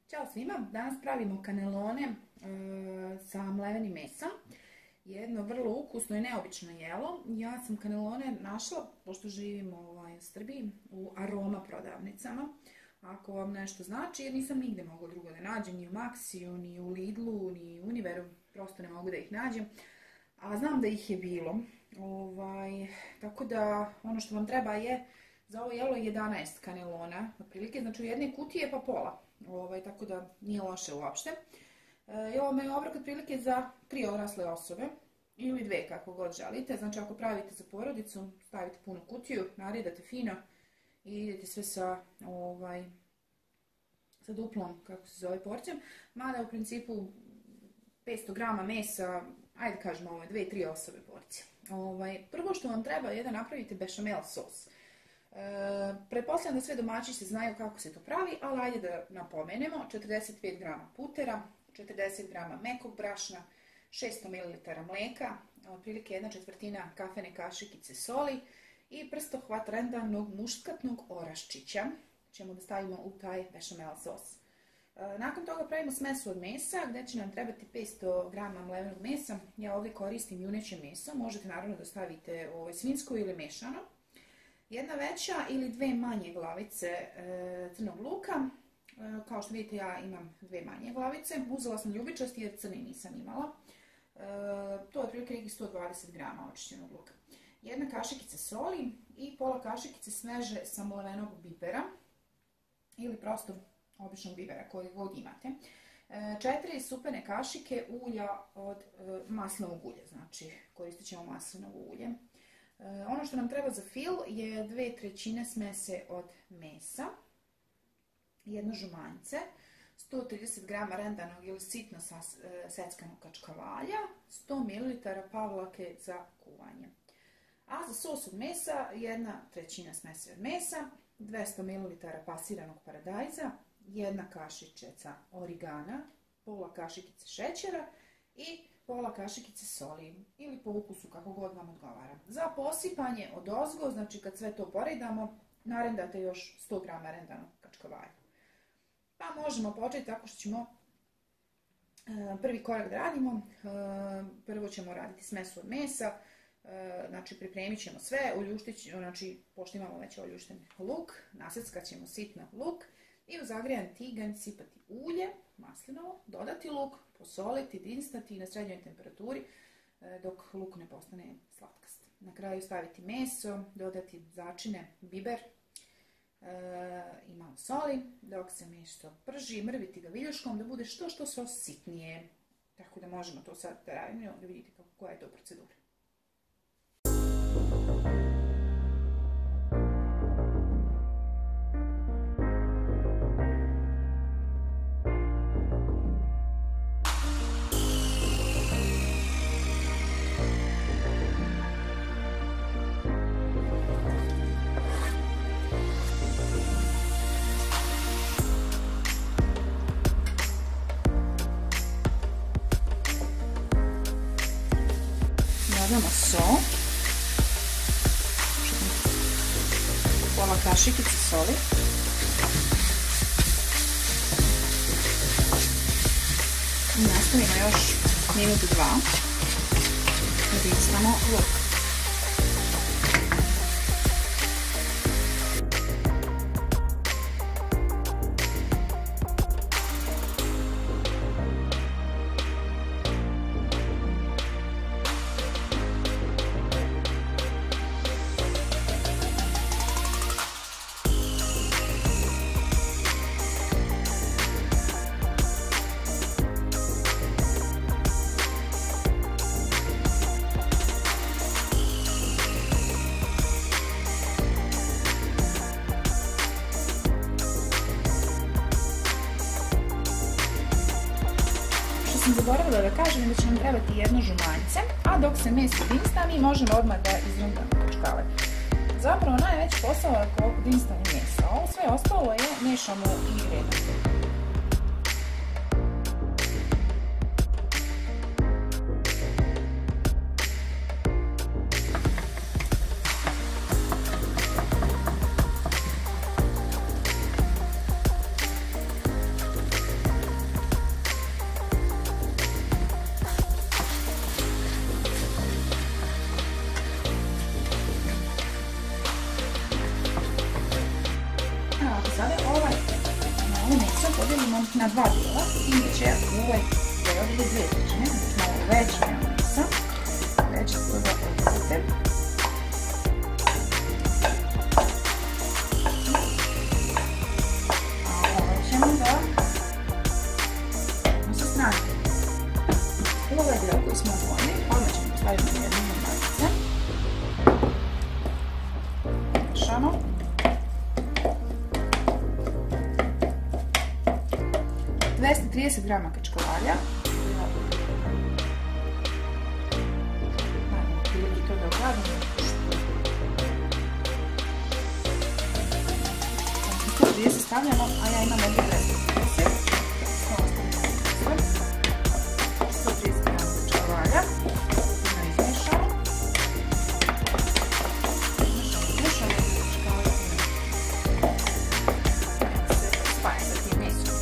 Ćao svima, danas pravimo kanelone sa mlevenim mesom. Jedno vrlo ukusno i neobično jelo. Ja sam kanelone našla, pošto živim u Srbiji, u Aroma prodavnicama. Ako vam nešto znači, jer nisam nigde mogla drugo da nađem, ni u Maxiju, ni u Lidlu, ni u Univeru, prosto ne mogu da ih nađem. A znam da ih je bilo. Tako da ono što vam treba je za ovo jelo 11 kanelona, otprilike, znači u jedne kutije pa pola. Tako da nije loše uopšte. I ovo je obrok otprilike za 3 odrasle osobe ili 2 kako god želite. Znači ako pravite za porodicu, stavite punu kutiju, naredate fino i idete sve sa duplom, kako se zove, porcijom. Mada u principu 500 grama mesa, ajde kažemo 2-3 osobe porcija. Prvo što vam treba je da napravite bešamel sos. Pretpostavljam da sve domaćice znaju kako se to pravi, ali ajde da napomenemo: 45 grama putera, 40 grama mekog brašna, 600 ml mlijeka, otprilike 1/4 kafene kašikice soli i prstohvat rendanog muškatnog oraščića ćemo da stavimo u taj bešamel sos. Nakon toga pravimo smesu od mesa gdje će nam trebati 500 grama mlevenog mesa. Ja ovdje koristim juneće meso, možete naravno da stavite svinjsko ili mešano. Jedna veća ili 2 manje glavice crnog luka. Kao što vidite, ja imam 2 manje glavice. Uzela sam ljubičasti jer crni nisam imala. To je otprilike 120 grama očišćenog luka. Jedna kašikica soli i pola kašikice sveže samlevenog bibera ili prosto običnog bibera koji god imate. 4 supene kašike ulja od maslinovog ulja, znači koristit ćemo maslinovo ulje. Ono što nam treba za fil je 2/3 smese od mesa, jedno žumanjce, 130 grama rendanog ili sitno seckanog kačkavalja, 100 ml pavlake za kuvanje. A za sos od mesa 1/3 smese od mesa, 200 ml pasiranog paradajza, 1 kašičica origana, pola kašikice šećera i pola kašikice soli ili po ukusu kako god vam odgovara. Za posipanje odozgo, znači kad sve to poredamo, narendate još 100 grama rendanog kačkavalja. Pa možemo početi tako što ćemo prvi korak da radimo. Prvo ćemo raditi smesu od mesa, znači pripremit ćemo sve, znači pošto imamo već oljušten luk, naseckat ćemo sitno luk i u zagrijan tiganj sipati ulje, maslinovo, dodati luk, posoliti, dinstati na srednjoj temperaturi dok luk ne postane slatkast. Na kraju staviti meso, dodati začine, biber i malo soli, dok se meso prži, mrviti ga viljuškom da bude što sos sitnije. Tako da možemo to sad da radimo, da vidite koja je to procedura. Dodamo sol, pola kašikice soli, i nastavimo još minutu 2 da dinstamo luk. Sam zaboravila da kažem da će nam trebati jedno žumanjce, a dok se meso dinsta mi možemo odmah da izrundamo kačkave. Zapravo najveći posao je oko dinstanja mesa, ovo sve ostalo je mešamo i redamo. podijelimo na dva dijela, s tim da će ovaj deo ili dvije trećine, znači malo veća majoneza, veća prvo oduzete. A ovo ćemo da sa strane. Ovaj deo koji smo odvojili, odmah ćemo staviti na jednu matice. Mešamo. 230 grama kačkavalja. Naravno, prilike to da ogradimo. 130 stavljamo, a ja imam ovdje 230. 130 grama kačkavalja. Izmešamo. Izmešamo kačkavalja. Spaja sa tim mesom.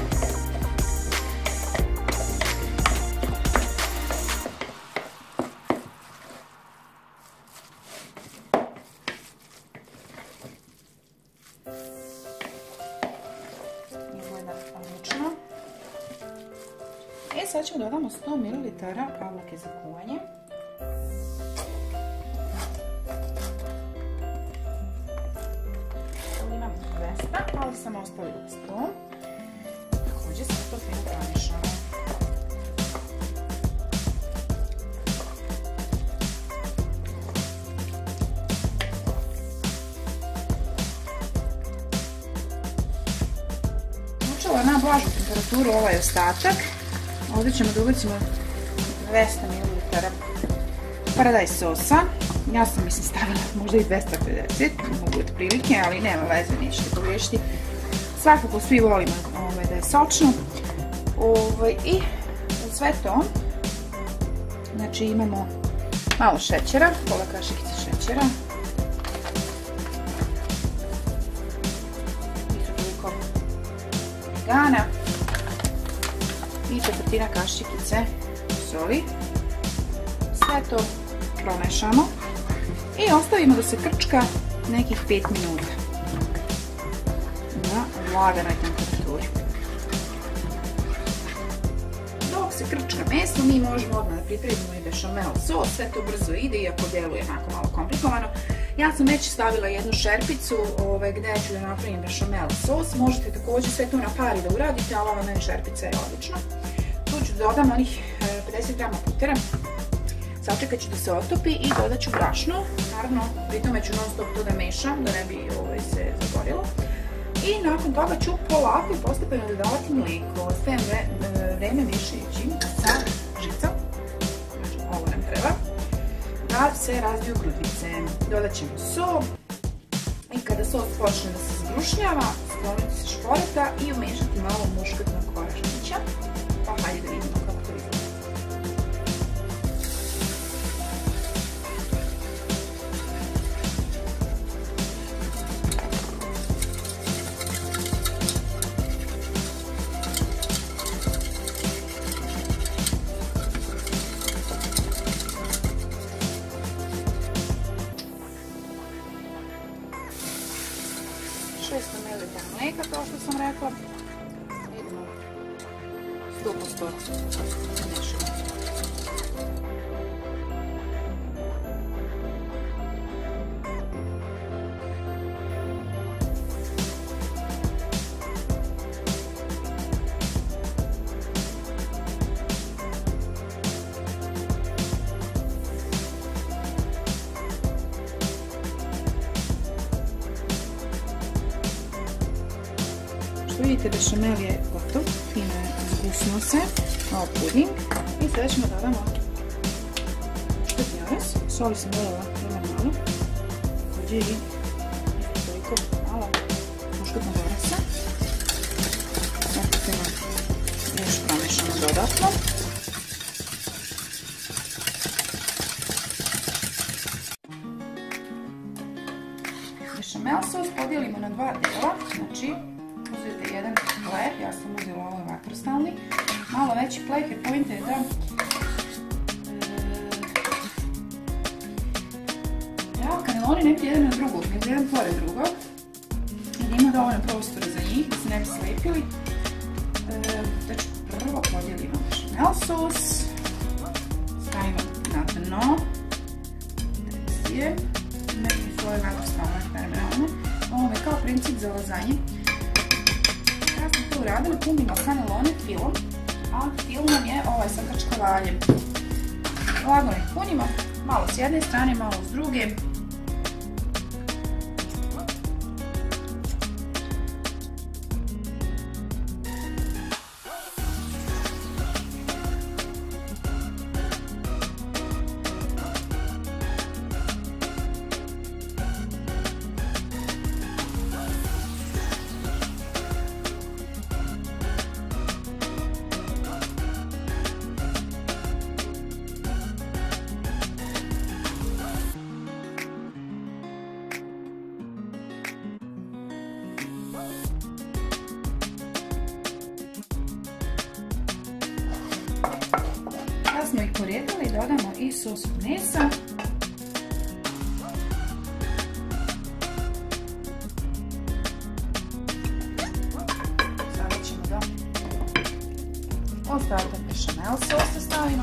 Sad ćemo dodamo 100 ml pavlake za kuvanje. Ovdje imamo 200, ali sam ostavila 100. Također sad to fino promješamo. Učela na blažu temperaturu ovaj ostatak. Ovdje ćemo da ubacimo 200 ml paradajz sosa. Ja sam stavila možda i 250, mogu od prilike, ali nema veze, nećete pogriješiti. Svakako svi volimo da je sočno. I sve to, znači imamo malo šećera, pola kašikice šećera. Isto toliko origana. I četvrtina kašikice soli. Sve to promešamo i ostavimo da se krčka nekih 5 minuta na laganoj temperaturi. Dok se krčka meso, mi možemo odmah da pripremimo i bešamel sos, sve to brzo ide, iako deluje onako malo komplikovano. Ja sam već stavila jednu šerpicu gdje ću da napravim bešamel sos. Možete također sve to na pari da uradite, ali ova meni šerpica je odlična. Tu ću dodam onih 50 grama putera. Sačekat ću da se otopi i dodat ću brašno. Naravno, pri tome ću non stop to da mešam, da ne bi se zagorilo. I nakon toga ću polako i postepeno dodavati mlijeko. Sve vreme mešajući sa žicom. Znači, ovo nam treba. Da se razviju grudvice. Dodat ćemo so. I kada sos počne da se zbrušnjava, skloniti se šporeta i umešati malo muškatnog koražnića. Pa hajde da vidimo kako to izgleda. Mlijeka, kao što sam rekla, idemo 100% mešamo. Vidite, bešamel je gotov, fino je zgusnuo se, malo puding i sada ćemo dodamo muškatni orez. Soli sam dodala vrlo malo, također i toliko malo muškatnog oreza. Sad ćemo još promešamo dodatno. Bešamel sos podijelimo na dva dijela, znači uzete jedan pleh, ja sam uzela ovaj vatrostalni, malo veći pleh jer pojenta je da kaneloni ne bi jedan na drugog, nego jedan pored drugog i da ima dovoljno prostora za njih, da se ne bi slepili. sos. Stavimo na dno. Neki svoje ovako stavljamo parmezane. Ovo je kao princip za lazanje. Kada smo to uradili, punimo kanelone filom, a fil nam je ovaj sa kačkavaljem. Lagano ih punimo, malo s jedne strane, malo s druge. Kada smo ih poredili, dodamo i sos od mesa. Sada ćemo da ostatak bešamel sosa stavimo.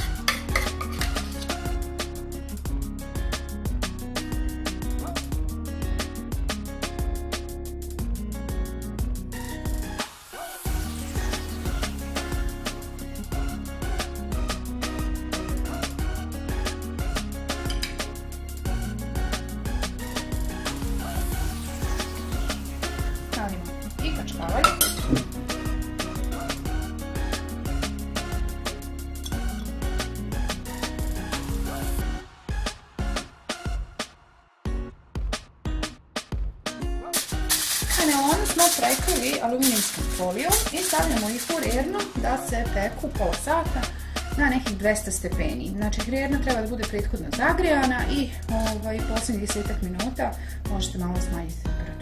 I kačkavalj. Kanelone smo prekrili aluminijskom folijom i stavljamo ih u rernu da se peku pola sata na nekih 200 stepeni. Znači rerna treba da bude prethodno zagrijana i posljednjih 10 minuta možete malo smanjiti temperaturu.